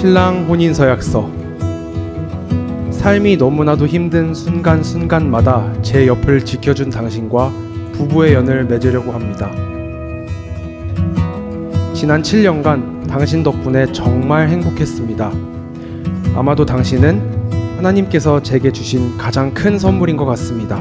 신랑 혼인서약서. 삶이 너무나도 힘든 순간순간마다 제 옆을 지켜준 당신과 부부의 연을 맺으려고 합니다. 지난 7년간 당신 덕분에 정말 행복했습니다. 아마도 당신은 하나님께서 제게 주신 가장 큰 선물인 것 같습니다.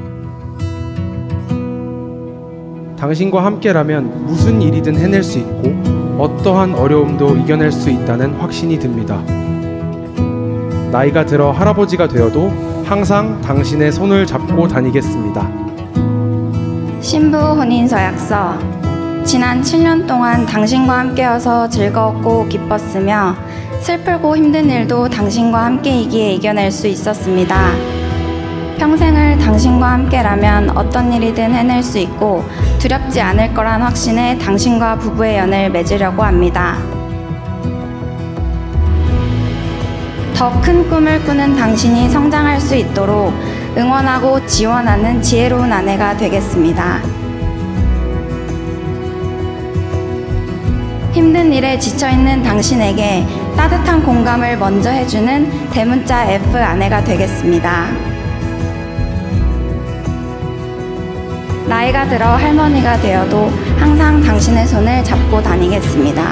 당신과 함께라면 무슨 일이든 해낼 수 있고 어떠한 어려움도 이겨낼 수 있다는 확신이 듭니다. 나이가 들어 할아버지가 되어도 항상 당신의 손을 잡고 다니겠습니다. 신부 혼인서약서. 지난 7년 동안 당신과 함께여서 즐거웠고 기뻤으며 슬프고 힘든 일도 당신과 함께이기에 이겨낼 수 있었습니다. 평생을 당신과 함께라면 어떤 일이든 해낼 수 있고 두렵지 않을 거란 확신에 당신과 부부의 연을 맺으려고 합니다. 더 큰 꿈을 꾸는 당신이 성장할 수 있도록 응원하고 지원하는 지혜로운 아내가 되겠습니다. 힘든 일에 지쳐있는 당신에게 따뜻한 공감을 먼저 해주는 대문자 F 아내가 되겠습니다. 나이가 들어 할머니가 되어도 항상 당신의 손을 잡고 다니겠습니다.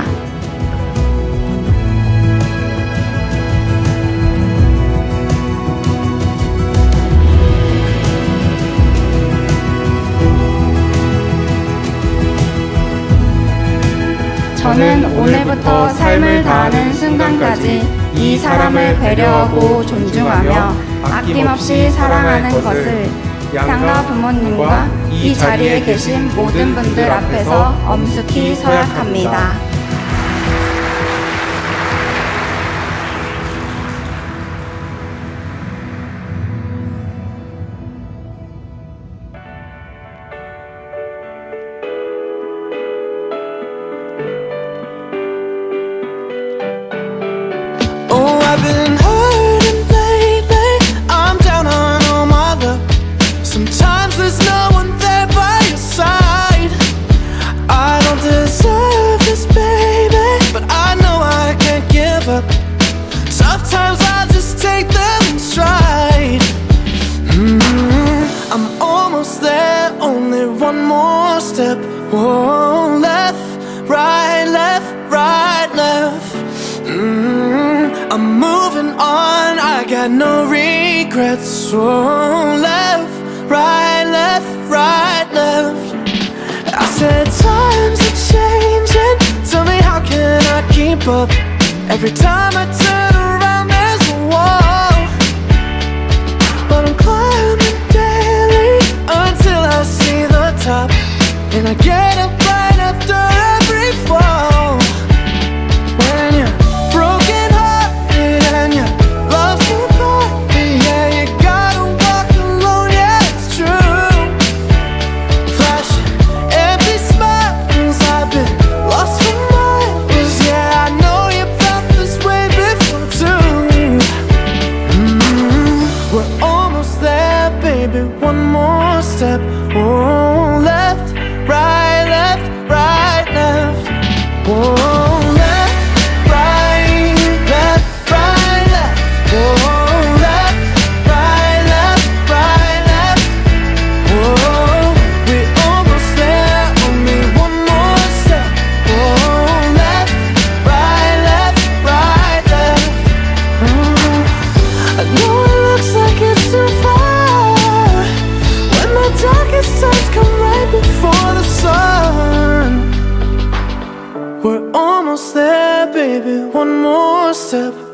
저는 오늘부터 삶을 다하는 순간까지 이 사람을 배려하고 존중하며 아낌없이 사랑하는 것을 양가 부모님과 이 자리에 계신 모든 분들 앞에서 엄숙히 서약합니다. I've been hurting lately, I'm down on all my luck. Sometimes there's no one there by your side. I don't deserve this, baby, but I know I can't give up. Tough times, I'll just take them in stride. I'm almost there, only one more step. Whoa, left, right, left, right, left. I'm moving on, I got no regrets. So left, right, left, right, left. I said times are changing, tell me how can I keep up? Every time I turn around there's a wall, but I'm climbing daily until I see the top. And I get up right after every fall. When you're broken hearted and your love's forgotten, yeah, you gotta walk alone, yeah, it's true. Flashing empty smiles, I've been lost for miles, yeah, I know you felt this way before too. We're almost there, baby, one more step. Oh, left, right, left, right, left. Oh, left, right, left, right, left. Oh, left, right, left, right, left. Oh, we're almost there, only one more step. Oh, left, right, left, right, left. I know it looks like it's too far when the darkest times come right before the sun. We're almost there, baby, one more step.